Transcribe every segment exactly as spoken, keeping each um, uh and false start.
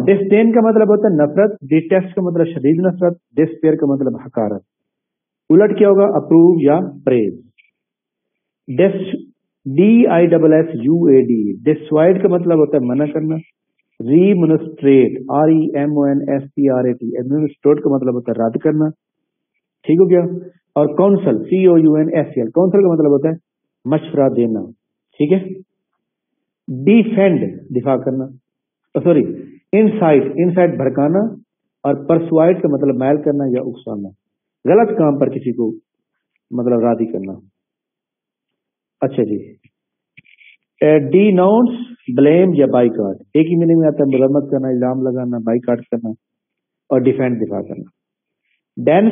Disdain का मतलब होता है नफरत, डिटेस्ट का मतलब शदीद नफरत, डिस्पेयर का मतलब हकारत। उलट क्या होगा? अप्रूव या praise. Dis D I double S U A D, dissuade का मतलब होता है मना करना। Remonstrate, R E M O N S T R A T, administrate का मतलब होता है रद्द करना। ठीक हो गया। और counsel, C O U N S L, counsel का मतलब होता है मशवरा देना। ठीक है। डिफेंड, दिफा करना, सॉरी इनसाइट, इनसाइट भड़काना। और परसुआइड का मतलब मैल करना या उकसाना, गलत काम पर किसी को मतलब राजी करना। अच्छा जी, डिनाउंस, ब्लेम या बाइकाट, एक ही मीनिंग में आता है, मरम्मत करना, इल्जाम लगाना, बाइकाट करना। और डिफेंड, दिफा करना। डेंस,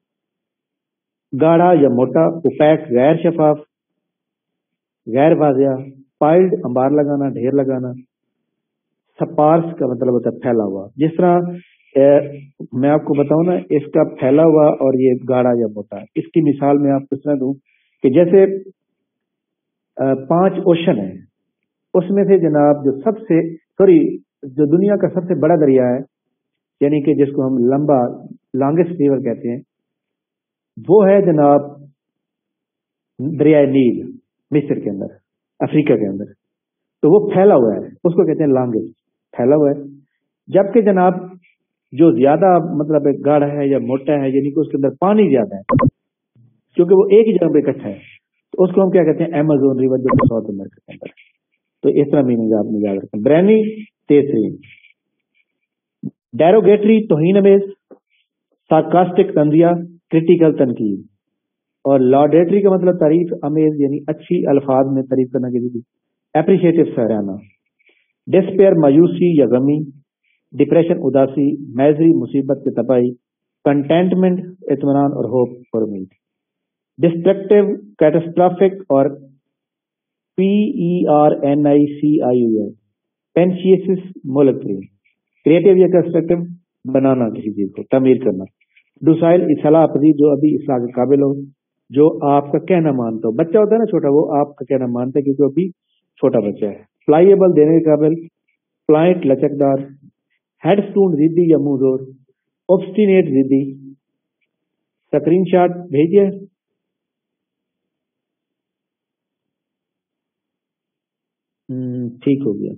गाढ़ा या मोटा। ओपैक, गैर शफाफ, गैर वाजिया। पाइल्ड, अंबार लगाना, ढेर लगाना। स्पार्स का मतलब होता है फैला हुआ। जिस तरह ए, मैं आपको बताऊं ना, इसका फैला हुआ और ये गाढ़ा या मोटा, इसकी मिसाल मैं आपको इस तरह दूं कि जैसे आ, पांच ओशन है, उसमें से जनाब जो सबसे सॉरी जो दुनिया का सबसे बड़ा दरिया है, यानी कि जिसको हम लंबा लॉन्गेस्ट रिवर कहते हैं, वो है जनाब दरिया नील, मिस्र के अंदर, अफ्रीका के अंदर। तो वो फैला हुआ है, उसको कहते हैं लॉन्गेस्ट, फैला हुआ है। जबकि जनाब जो ज्यादा मतलब गाढ़ा है या मोटा है, यानी कि उसके अंदर पानी ज्यादा है, क्योंकि वो एक ही जगह पे इकट्ठा है, तो उसको हम क्या कहते हैं? अमेज़न रिवर, जो साउथ अमेरिका के अंदर। तो इस तरह मीनिंग आपने याद रखें। ब्रैनी, तेसरीन। डेरोगेटरी, तौहीन अमेज। सार्कास्टिक, तंजिया, क्रिटिकल, तनकीद। और लॉडेटरी का मतलब तारीफ अमेज, यानी अच्छी अल्फाज में तारीफ करना किसी की। एप्रिशिएटिव, सराहना। डिस्पेयर, मायूसी या गमी। डिप्रेशन, उदासी। मैजरी, मुसीबत के तबाही। कंटेंटमेंट, इत्मीनान और होप और उम्मीद। डिस्ट्रक्टिव, कैटास्ट्रॉफिक और P E R N I C I U S. पेंशियसिस, मोलक्री। क्रिएटिव या कंस्ट्रक्टिव, बनाना, किसी चीज को तमीर करना। डुसाइल, इस्लाह पजीर, जो अभी इस्लाह के काबिल हो, जो आपका कहना मानता हो। बच्चा होता है ना छोटा, वो आपका कहना मानता है क्योंकि अभी छोटा बच्चा है। फ्लाईएबल, देने के काबिल। प्लाइंट, लचकदार। हेडस्टोन, जिद्दी या मुंहजोर। ऑब्स्टिनेट, जिद्दी। स्क्रीन शॉट भेजिए। हम्म, ठीक हो गया।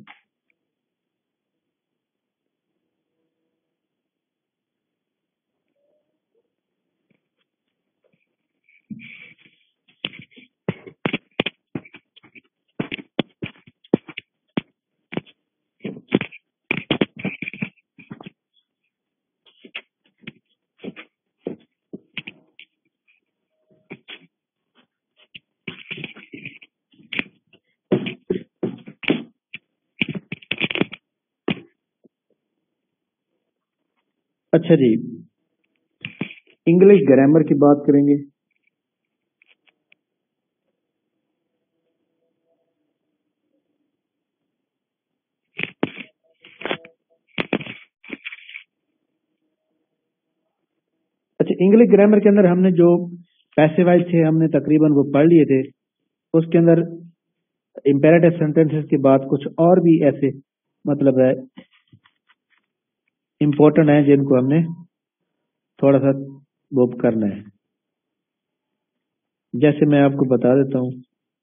अच्छा जी, इंग्लिश ग्रामर की बात करेंगे। अच्छा, इंग्लिश ग्रामर के अंदर हमने जो पैसिवाइज थे हमने तकरीबन वो पढ़ लिए थे। उसके अंदर इंपेरेटिव सेंटेंसेस की बात कुछ और भी ऐसे मतलब है इम्पोर्टेंट है जिनको हमने थोड़ा सा वो करना है। जैसे मैं आपको बता देता हूँ।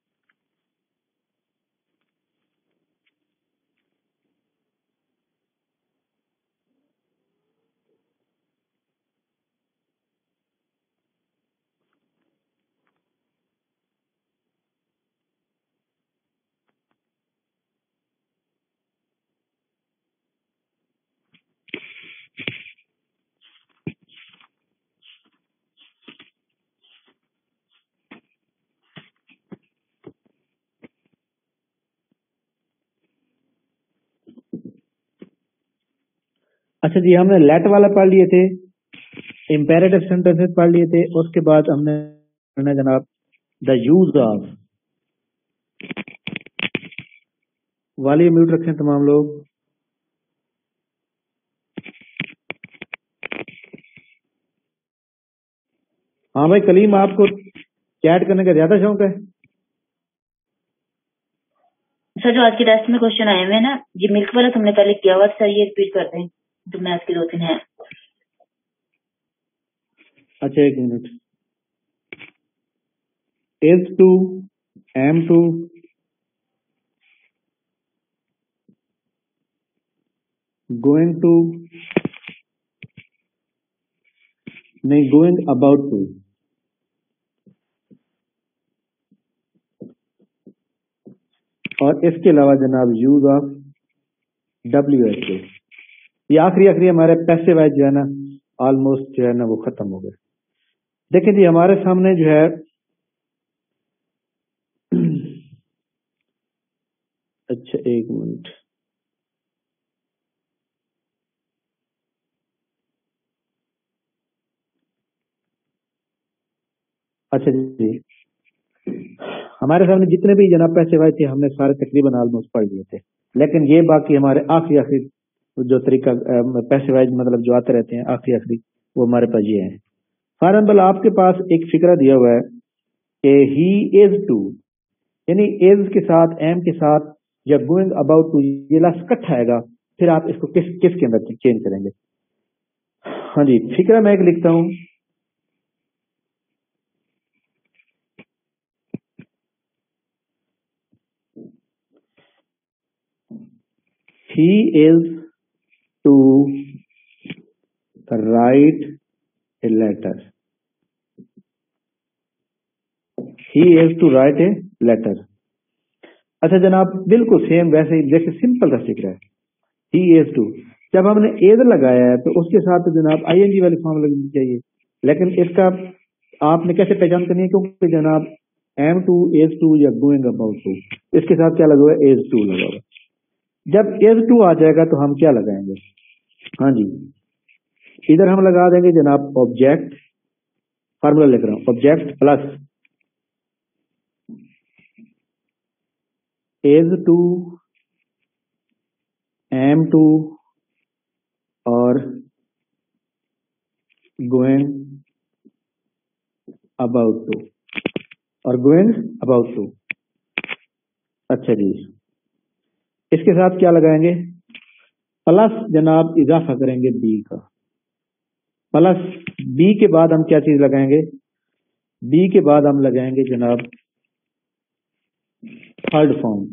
अच्छा जी, हमने लेट वाला पढ़ लिए थे, इंपेरेटिव सेंटेंसेस पढ़ लिए थे। उसके बाद हमने पढ़ना जनाब द यूज ऑफ। वाली म्यूट रखें तमाम लोग। हाँ भाई कलीम, आपको चैट करने का ज्यादा शौक है? سر جو آج کے ٹیسٹ میں کوشچن آئے ہوئے ہیں نا، یہ ملک والا تم نے پہلے کیا ہوا، سر یہ ریپیٹ کر دیں جو میتھ کے دو تین ہیں. اچھا ایک minute. is to am to going to نہیں going about to اور اس کے علاوہ جناب use of W H O. یہ آخری آخری ہمارے پیسے وائز جو ہے نا آلموسٹ جو ہے نا وہ ختم ہو گئے. دیکھیں جی ہمارے سامنے جو ہے اچھا ایک منٹ. اچھا جی ہمارے سامنے جتنے بھی جناب پیسے وائز تھے ہم نے سارے تقریباً آلموسٹ پڑھ لیے تھے، لیکن یہ باقی ہمارے آخری آخری جو طریقہ پیسے وائز مطلب جو آتے رہتے ہیں آخری آخری وہ ہمارے پاس یہ ہیں. فار ایگزامپل آپ کے پاس ایک فکرہ دیا ہوا ہے کہ ہی از ٹو، یعنی از کے ساتھ ایم کے ساتھ یا گوئنگ اباؤٹ ٹو یہ لفظ کٹھا آئے گا، پھر آپ اس کو کس کس کے اندر چینج کریں گے. ہاں جی فکرہ میں ایک لکھتا ہوں. He is to write a letter. He is to write a letter. اچھا جناب بالکل سیم ویسے ہی جیسے سمپل کا فکر ہے. He is to جب ہم نے is لگایا ہے تو اس کے ساتھ جناب آئی این جی والی فارم لگنی چاہیے، لیکن اس کا آپ نے کیسے پہچان کرنی ہے؟ کیونکہ جناب am to is to یا going about to اس کے ساتھ کیا لگا ہوا ہے؟ is to لگا ہوا ہے. جب is to آ جائے گا تو ہم کیا لگائیں گے؟ ہاں جی ادھر ہم لگا دیں گے جناب آبجیکٹ، فارمولا لکھ رہا ہوں، object plus is to am to اور going about to اور going about to. اچھا جی اس کے ساتھ کیا لگائیں گے؟ پلس جناب اضافہ کریں گے بی کا، پلس بی کے بعد ہم کیا چیز لگائیں گے؟ بی کے بعد ہم لگائیں گے جناب third form,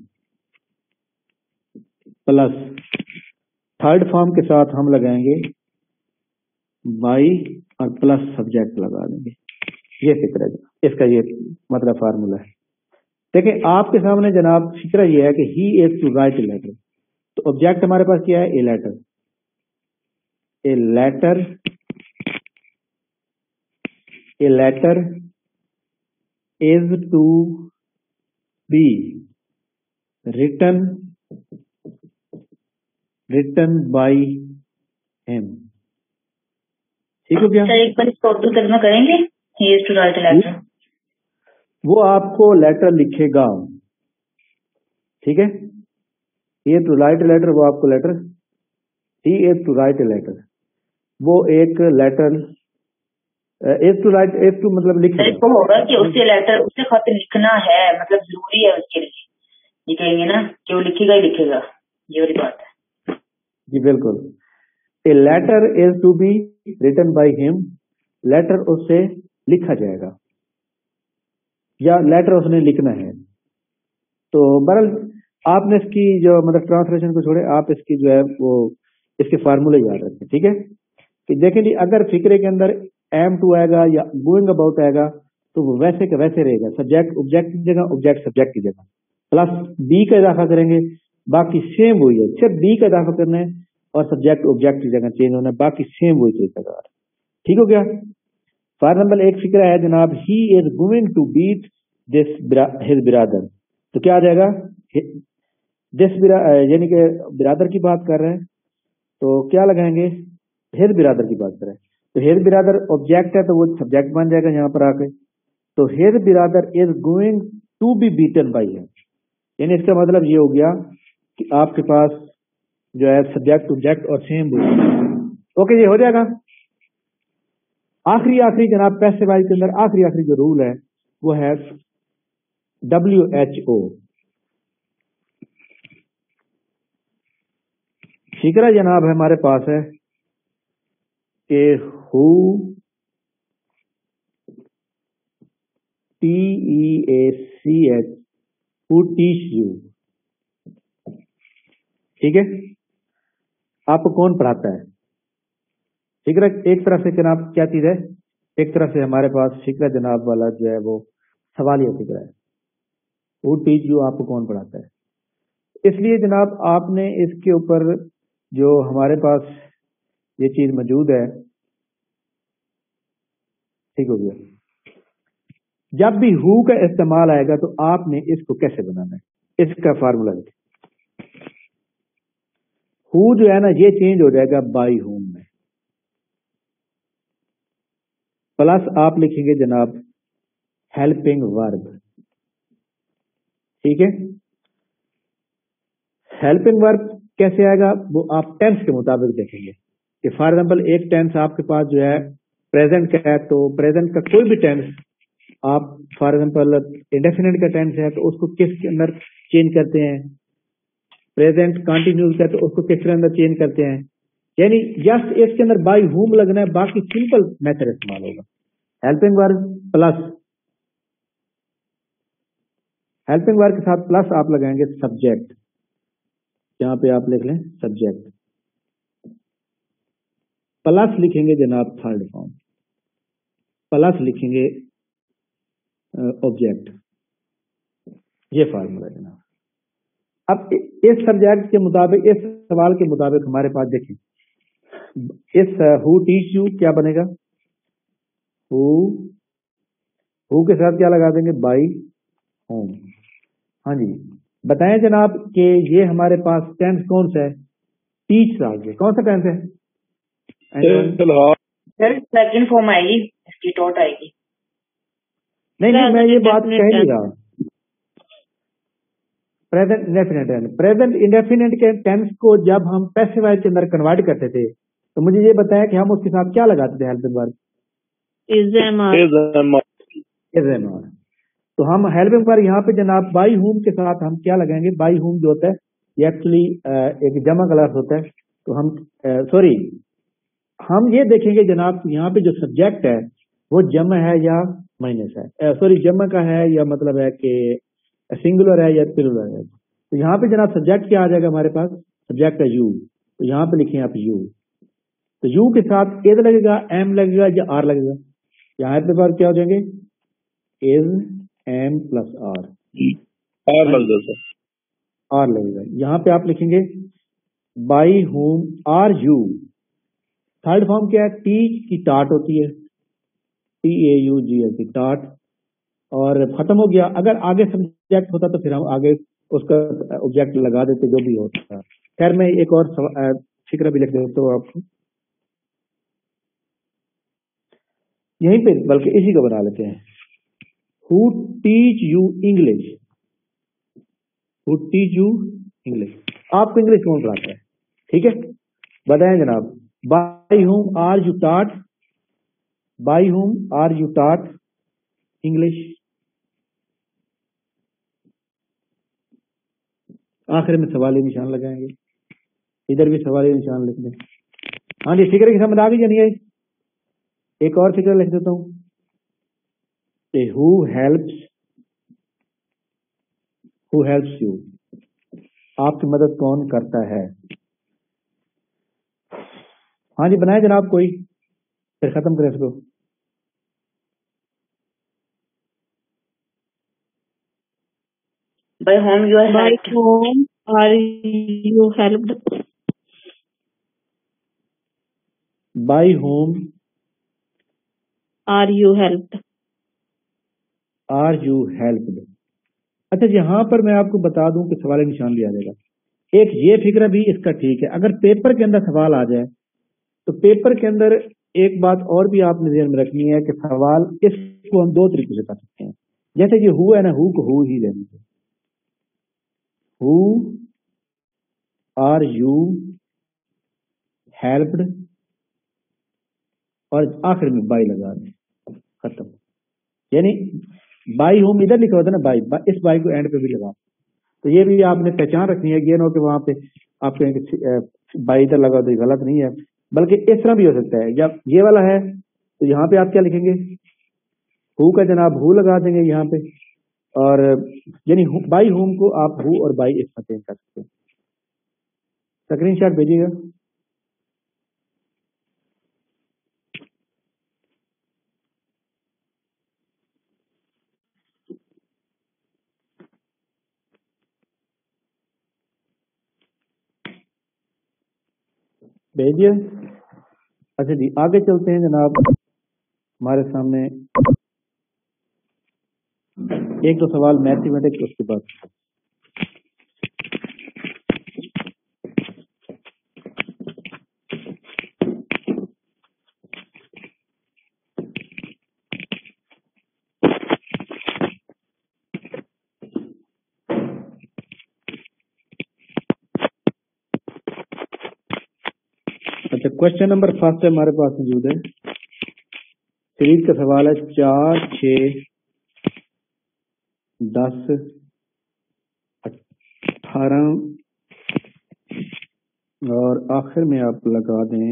plus third form کے ساتھ ہم لگائیں گے بائی اور پلس سبجیکٹ لگا دیں گے. یہ فکر ہے اس کا، یہ مطلب فارمولا ہے. دیکھیں آپ کے سامنے جناب فکرہ یہ ہے کہ he is to write a letter, تو آبجیکٹ ہمارے پاس کیا ہے؟ A letter. A letter a letter is to be written written by him. ٹھیک ہو گیا؟ سر ایک بار اس کو اردو ترجمہ کریں گے. He is to write a letter, وہ آپ کو لیٹر لکھے گا، ٹھیک ہے؟ He is to write a letter, وہ آپ کو letter, he is to write a letter وہ ایک letter is to write, is to مطلب لکھ سر اس کو ہوگا کہ اسے لیٹر اسے خط لکھنا ہے، مطلب ضروری ہے اس کے لیے. یہ کہیں گے نا کہ وہ لکھے گا ہی لکھے گا، یہ والی بات ہے. جی بالکل. A letter is to be written by him, letter اس سے لکھا جائے گا یا لیٹر اس نے لکھنا ہے. تو بہرحال آپ نے اس کی جو مطلب ٹرانسلیشن کو چھوڑے، آپ اس کی جو ہے وہ اس کے فارمولے یاد رکھیں، ٹھیک ہے؟ کہ دیکھیں جی اگر فکرے کے اندر ایم ٹو آئے گا یا گوئنگ اباؤٹ آئے گا تو وہ ویسے کہ ویسے رہے گا، سبجیکٹ آبجیکٹ کی جگہ، آبجیکٹ سبجیکٹ کی جگہ، پلس بی کا اضافہ کریں گے، باقی سیم وہی ہے، صرف بی کا اضافہ کرنا ہے اور سبجیکٹ آبجیکٹ کی جگہ چینج ہونا ہے، باقی سیم وہی طریقہ کار. ٹھیک ہو گیا؟ فار نمبر ایک فکرہ ہے جناب he is going to beat this his brother, تو کیا آ جائے گا؟ دس یعنی کہ برادر کی بات کر رہے ہیں تو کیا لگائیں گے؟ ہز برادر کی بات کریں تو ہز برادر آبجیکٹ ہے تو وہ سبجیکٹ بن جائے گا یہاں پر آ کے. تو his brother is going to be beaten by him, یعنی اس کا مطلب یہ ہو گیا کہ آپ کے پاس جو ہے سبجیکٹ آبجیکٹ اور سیم. اوکے یہ ہو جائے گا. آخری آخری جناب پیسے وائز کے اندر آخری آخری جو رول ہے وہ ہے ڈبلیو ایچ او. فکرہ جناب ہے ہمارے پاس ہے کہ who T E A C H who teach you. ٹھیک ہے, آپ کو کون پڑھاتا ہے؟ فکرہ ایک طرف سے جناب کیا چیز ہے, ایک طرف سے ہمارے پاس فکرہ جناب والا جو ہے وہ سوالیہ فکرہ ہے. ہو ٹیچ یو, آپ کو کون پڑھاتا ہے. اس لیے جناب آپ نے اس کے اوپر جو ہمارے پاس یہ چیز موجود ہے, ٹھیک ہو گیا, جب بھی ہو کا استعمال آئے گا تو آپ نے اس کو کیسے بنانا ہے, اس کا فارمولا ہے. ہو جو ہے نا یہ چینج ہو جائے گا بائی ہوم میں, پلس آپ لکھیں گے جناب ہیلپنگ ورب. ٹھیک ہے, ہیلپنگ ورب کیسے آئے گا وہ آپ ٹینس کے مطابق دیکھیں گے کہ فار ایگزامپل ایک ٹینس آپ کے پاس جو ہے پریزنٹ کا ہے, تو پریزنٹ کا کوئی بھی ٹینس آپ فار ایگزامپل انڈیفینٹ کا ٹینس ہے تو اس کو کس کے اندر چینج کرتے ہیں, پریزنٹ کنٹینیوس کا تو اس کو کس کے اندر چینج کرتے ہیں. یعنی جسٹ اس کے اندر بائی ہوم لگنا ہے, باقی سمپل میتھڈ استعمال ہوگا. ہیلپنگ ورب پلس ہیلپنگ ورب کے ساتھ پلس آپ لگائیں گے سبجیکٹ. یہاں پہ آپ لکھ لیں سبجیکٹ, پلس لکھیں گے جناب تھرڈ فارم, پلس لکھیں گے آبجیکٹ. یہ فارمولا جناب. اب اس سبجیکٹ کے مطابق, اس سوال کے مطابق ہمارے پاس دیکھیں اس ہو ٹیچ یو کیا بنے گا, ہو ہو کے ساتھ کیا لگا دیں گے بائی ہوم. ہاں جی بتائیں جناب کہ یہ ہمارے پاس ٹینس کون سا ہے, ٹیچ آ گیا, کون سا ٹینس ہے؟ سیکنڈ فارم آئے گی, اس کی ٹوٹ آئے گی. نہیں نہیں میں یہ بات کہہ نہیں رہا. پریزنٹ انڈیفینٹ پریزنٹ انڈیفینٹ کے ٹینس کو جب ہم پیسیوائز کے اندر کنورٹ کرتے تھے تو مجھے یہ بتایا کہ ہم اس کے ساتھ کیا لگاتے تھے ہیلپنگ ورب, تو ہم ہیلپنگ ورب یہاں پہ جناب بائی ہوم کے ساتھ ہم کیا لگائیں گے, بائی ہوم جو ہوتا ہے یہ ایکچولی ایک جمع کلاس ہوتا ہے, تو ہم سوری ہم یہ دیکھیں گے جناب یہاں پہ جو سبجیکٹ ہے وہ جمع ہے یا مائنس ہے, سوری جمع کا ہے یا مطلب ہے کہ سنگولر ہے یا پلورل ہے. تو یہاں پہ جناب سبجیکٹ کیا آ جائے گا ہمارے پاس, سبجیکٹ ہے یو, تو یہاں پہ لکھیں آپ یو, تو یو کے ساتھ ایز لگے گا, ایم لگے گا یا آر لگے گا. یہاں پہ بار کیا ہو جائیں گے is am plus are, are لگے گا. یہاں پہ آپ لکھیں گے by whom are you. Third form کیا ہے, ٹیچ کی ٹاٹ ہوتی ہے, T A U G H T taught, اور ختم ہو گیا. اگر آگے سبجیکٹ ہوتا تو پھر ہم آگے اس کا آبجیکٹ لگا دیتے جو بھی ہوتا. خیر میں ایک اور فکرہ بھی لکھ دیتا ہوں آپ کو یہیں پہ, بلکہ اسی کو بنا لیتے ہیں. Who teach you English, who teach you English, آپ کو انگلش کون پڑھاتا ہے؟ ٹھیک ہے بتائیں جناب. By whom are you taught, by whom are you taught English. آخر میں سوالی نشان لگائیں گے, ادھر بھی سوالی نشان لکھ دیں. ہاں جی فکر کی سمجھ آ گئی یا نہیں آئی؟ ایک اور فکر لکھ دیتا ہوں کہ who helps, who helps you, آپ کی مدد کون کرتا ہے. ہاں جی بنائے جناب کوئی, پھر ختم کریں اس کو. By whom you are By helped. whom are you helped? By whom are you helped? are you helped. اچھا یہاں پر میں آپ کو بتا دوں کہ سوال نشان بھی آ جائے گا. ایک یہ فکرہ بھی اس کا ٹھیک ہے, اگر پیپر کے اندر سوال آ جائے تو پیپر کے اندر ایک بات اور بھی آپ نے ذہن میں رکھنی ہے کہ سوال اس کو ہم دو طریقے سے کر سکتے ہیں. جیسے کہ ہو ہے نا, ہو کو ہو ہی لینے سے, ہو آر یو ہیلپڈ, اور آخر میں بائی لگا دیں, ختم. یعنی بائی ہوم ادھر لکھا ہوتا ہے نا, بائی, اس بائی کو اینڈ پہ بھی لگا. تو یہ بھی آپ نے پہچان رکھنی ہے, یہ نہ کہ وہاں پہ آپ کہیں کہ बाई इधर लगा तो ये गलत नहीं है, बल्कि इस तरह भी हो सकता है। जब ये वाला है तो यहाँ पे आप क्या लिखेंगे, हु का जनाब हु लगा देंगे यहाँ पे, और यानी बाई होम को आप हु और बाई इस तरह चेंज कर सकते हैं। स्क्रीन शॉट भेजिएगा। भेजिए। अच्छा जी, आगे चलते हैं जनाब। हमारे सामने एक दो सवाल मैथमेटिक्स, उसके बाद अच्छा, क्वेश्चन नंबर फर्स्ट है हमारे पास मौजूद है। सीरीज का सवाल है चार, छः, दस, अठारह और आखिर में आप लगा दें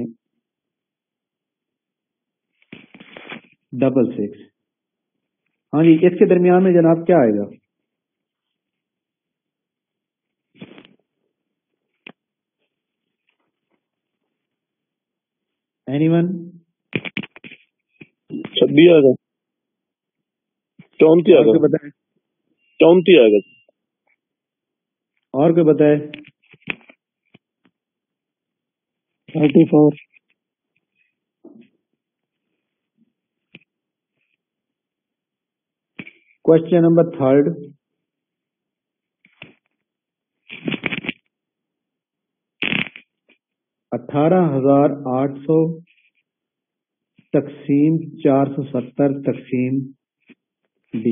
डबल सिक्स। हाँ जी, इसके दरमियान में जनाब क्या आएगा? एनीवन? छब्बीस आएगा, चौंतीस और आएगा, कोई बताए? चौंतीस आएगा। और कोई बताए? Thirty four. Question number third, अठारह हजार आठ सौ तकसीम चार सौ सत्तर तकसीम डी।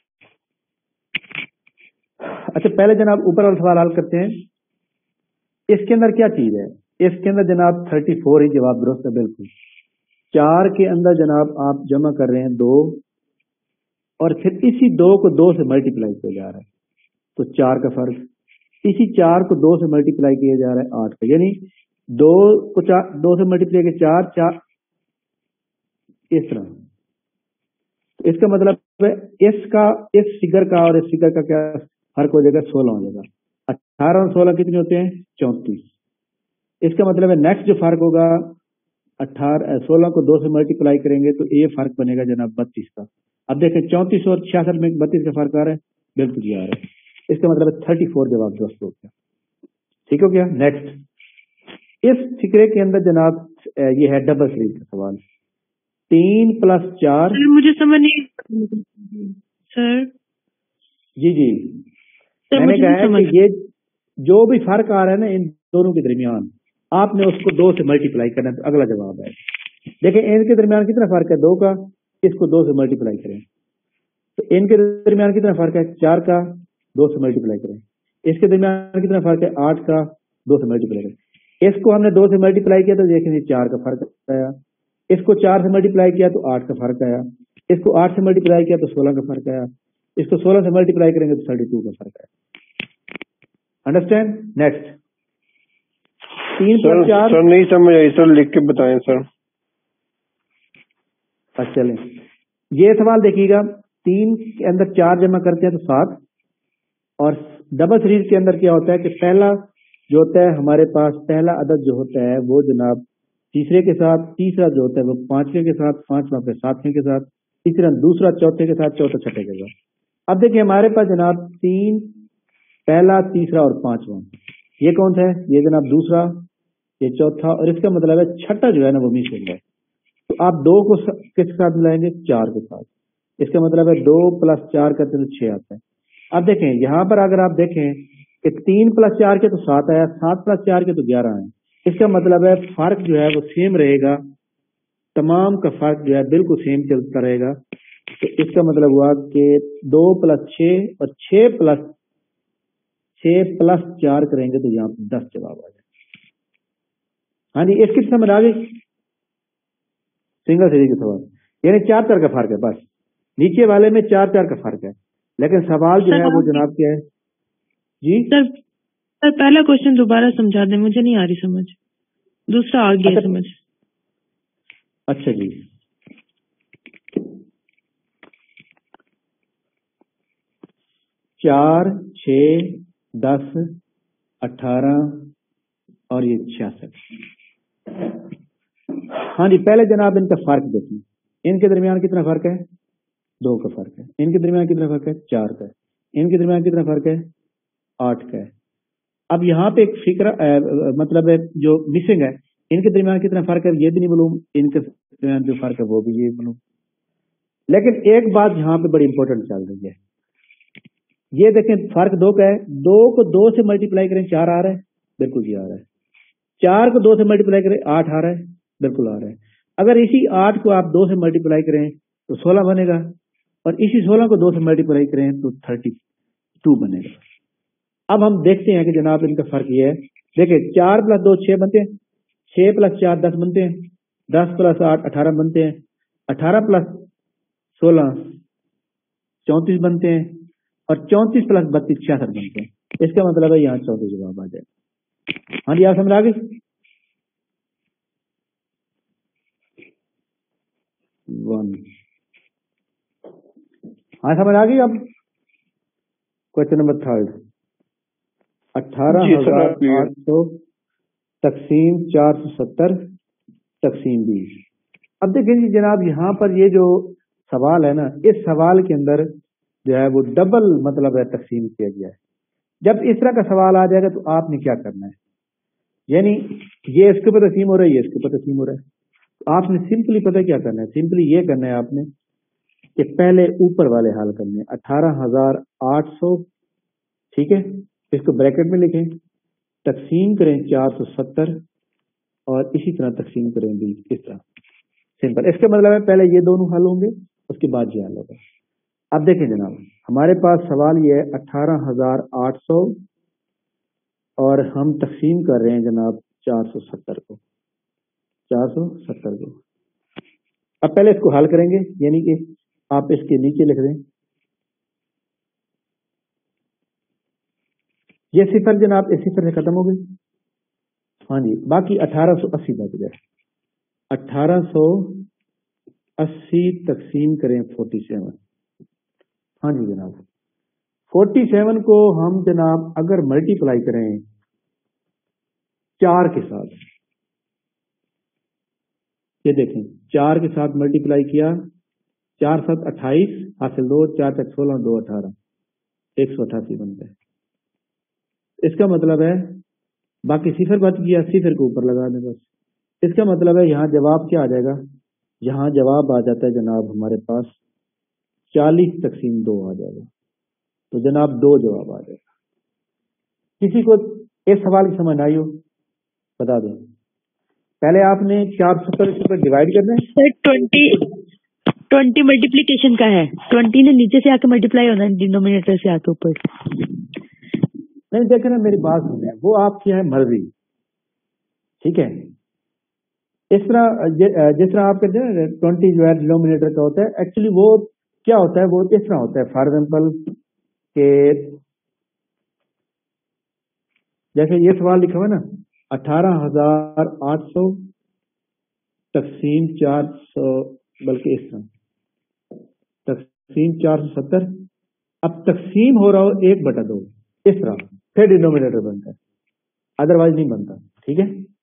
अच्छा, पहले जनाब ऊपर वाला सवाल हल करते हैं। इसके अंदर क्या चीज है? इसके अंदर जनाब थर्टी फोर ही जवाब दुरुस्त है, बिल्कुल। चार के अंदर जनाब आप जमा कर रहे हैं दो, और फिर इसी दो को दो से मल्टीप्लाई किया जा रहा है, तो चार का फर्क। इसी चार को दो से मल्टीप्लाई किया जा रहा है आठ का, यानी दो को चार, दो से मल्टीप्लाई किया चार, चार इस तरह। तो इसका मतलब है इसका, इस फिगर का और इस फिगर का क्या फर्क हो जाएगा? सोलह हो जाएगा। अठारह और सोलह कितने होते हैं? चौंतीस। इसका मतलब है नेक्स्ट जो फर्क होगा, अठारह सोलह को दो से मल्टीप्लाई करेंगे तो ये फर्क बनेगा जनाब बत्तीस का। अब देखें, चौंतीस और छियासठ में बत्तीस का फर्क आ रहा है, बिल्कुल ये आ रहा है। इसका मतलब है थर्टी फोर जवाब दुरुस्त हो गया। ठीक हो गया। नेक्स्ट, इस फिक्रे के अंदर जनाब ये है डबल सीरीज का सवाल। तीन प्लस चार। सर मुझे समझ नहीं सर। जी जी, सर मैंने मुझे कहा नहीं है समझ। कि ये जो भी फर्क आ रहा है ना इन दोनों के दरमियान, आपने उसको दो से मल्टीप्लाई करना है, तो अगला जवाब है। देखिए, इनके दरमियान कितना फर्क है? दो का। इसको दो से मल्टीप्लाई करें तो इनके दरमियान कितना फर्क है? चार का। दो से मल्टीप्लाई करें। इसके दरमियान कितना फर्क है? आठ का। दो से मल्टीप्लाई करें। इसको हमने दो से मल्टीप्लाई किया तो देखेंगे चार का फर्क आया। इसको चार से मल्टीप्लाई किया तो आठ का फर्क आया। इसको आठ से मल्टीप्लाई किया तो सोलह का फर्क आया। इसको सोलह से मल्टीप्लाई करेंगे तो थर्टी टू का फर्क आया। अंडरस्टैंड? नेक्स्ट, तीन सर, प्लस चार। सर नहीं समझ आई सर, लिख के बताएं सर। अच्छा चलें, ये सवाल देखिएगा। तीन के अंदर चार जमा करते हैं तो सात, और डबल सीरीज के अंदर क्या होता है कि पहला जो होता है हमारे पास, पहला अदद जो होता है वो जनाब तीसरे के साथ, तीसरा जो होता है वो पांचवें के साथ, पांचवा फिर सातवें के साथ, तीसरा दूसरा चौथे के साथ, चौथा छठे के साथ। अब देखिए हमारे पास जनाब तीन, पहला, तीसरा और पांचवा, ये कौन सा है? ये जनाब दूसरा, ये चौथा, और इसका मतलब है छठा जो है ना वो मिस हो गया। तो आप दो को किसके साथ मिलाएंगे? चार के साथ। इसका मतलब है दो प्लस चार करते तो छह आता है। अब देखें यहाँ पर अगर आप देखें कि तीन प्लस चार के तो सात आया, सात प्लस चार के तो ग्यारह आए। इसका मतलब है फर्क जो है वो सेम रहेगा, तमाम का फर्क जो है बिल्कुल सेम चलता रहेगा। तो इसका मतलब हुआ कि दो प्लस छः और छः प्लस छः प्लस चार करेंगे तो यहाँ पर दस जवाब आ जाए। हाँ जी, इसकी समझ आ गई? सिंगल सीरीज का सवाल, यानी चार चार का फर्क है, बस नीचे वाले में चार चार का फर्क है, लेकिन सवाल जो है वो जनाब क्या है जी? सर सर पहला क्वेश्चन दोबारा समझा दें, मुझे नहीं आ रही समझ, दूसरा आ गया अच्छा, समझ। अच्छा जी, चार, छ, दस, अठारह और ये छियासठ। हाँ जी, पहले जनाब इनका फर्क देखें, इनके दरमियान कितना फर्क है? दो का फर्क है। इनके दरमियान कितना फर्क है? चार का है। इनके दरमियान कितना फर्क है? आठ का है। अब यहाँ पे एक फिक्र आ, मतलब है जो मिसिंग है, इनके दरमियान कितना फर्क है ये भी नहीं मालूम, इनके दरमियान जो फर्क है वो भी ये मालूम। लेकिन एक बात यहाँ पे बड़ी इंपॉर्टेंट चल रही है, ये देखें फर्क दो का है, दो को दो से मल्टीप्लाई करें चार आ रहा है, बिल्कुल ये आ रहा है। चार को दो से मल्टीप्लाई करें आठ आ रहा है, बिल्कुल आ रहा है। अगर इसी आठ को आप दो से मल्टीप्लाई करें तो सोलह बनेगा, और इसी सोलह को दो से मल्टीप्लाई करें तो थर्टी टू बनेगा। अब हम देखते हैं कि जनाब इनका फर्क ये है, देखिए चार प्लस दो छह बनते हैं, छह प्लस चार दस बनते हैं, दस प्लस आठ अठारह बनते हैं, अठारह प्लस सोलह चौंतीस बनते हैं, और चौंतीस प्लस बत्तीस छियासठ बनते हैं। इसका मतलब है यहाँ चौदह जवाब आ जाए। हाँ जी, आप समझ आ गई? वन, हाँ समझ आ गई। अब क्वेश्चन नंबर थर्ड, अठारह हजार आठ सौ तकसीम चार सौ सत्तर तकसीम बीस। अब देखिए जनाब यहाँ पर ये जो सवाल है ना, इस सवाल के अंदर जो है वो डबल मतलब है तकसीम किया गया है। जब इस तरह का सवाल आ जाएगा तो आपने क्या करना है, यानी ये इसके ऊपर तकसीम हो रहा है, ये इसके ऊपर तकसीम हो रहा है, तो आपने सिंपली पता क्या करना है, सिंपली ये करना है आपने कि पहले ऊपर वाले हल करने, अठारह हजार आठ सौ, ठीक है, इसको ब्रैकेट में लिखें, तकसीम करें चार सौ सत्तर और इसी तरह तकसीम करें बीस, इस तरह सिंपल। इसका मतलब है पहले ये दोनों हल होंगे, उसके बाद ये हल होगा। अब देखें जनाब, हमारे पास सवाल ये है अठारह हजार आठ सौ और हम तकसीम कर रहे हैं जनाब चार सौ सत्तर को, चार सौ सत्तर को। अब पहले इसको हल करेंगे, यानी कि आप इसके नीचे लिख दें, ये सिफर जनाब इस सिफर से खत्म हो गई। हाँ जी, बाकी अठारह सौ अस्सी बच गए। अठारह सौ अस्सी तकसीम करें फोर्टी सेवन। हाँ जी जनाब, फोर्टी सेवन को हम जनाब अगर मल्टीप्लाई करें चार के साथ, ये देखें चार के साथ मल्टीप्लाई किया, चार सात अट्ठाईस हासिल दो, चार तक सोलह, दो अठारह, एक सौ अठासी बनता है। इसका मतलब है बाकी सिफर बच गया, सिफर को ऊपर लगा दें बस। इसका मतलब है यहाँ जवाब क्या आ जाएगा, यहाँ जवाब आ जाता है जनाब हमारे पास चालीस तकसीम दो आ जाएगा, तो जनाब दो जवाब आ जाएगा। किसी को इस सवाल की समझ आई हो बता दें। पहले आपने चार सौ सत्तर पर डिवाइड करना है सर, ट्वेंटी ट्वेंटी मल्टीप्लीकेशन का है, ट्वेंटी ने नीचे से आके मल्टीप्लाई होना है डिनोमिनेटर से आके ऊपर। नहीं देखे ना, मेरी बात सुने, वो आपकी है मर्जी, ठीक है। इस तरह जिस तरह आप कहते हैं ट्वेंटी जो है डिनोमिनेटर का होता है, एक्चुअली वो क्या होता है, वो इस तरह होता है। फॉर एग्जाम्पल के जैसे ये सवाल लिखा हुआ है ना, अठारह हजार आठ सौ तकसीम चार सौ, बल्कि इस तरह तकसीम चार सौ सत्तर। अब तकसीम हो रहा हो एक बटा दो, इस तरह फिर डिनोमिनेटर बनता है, अदरवाइज नहीं बनता, ठीक है।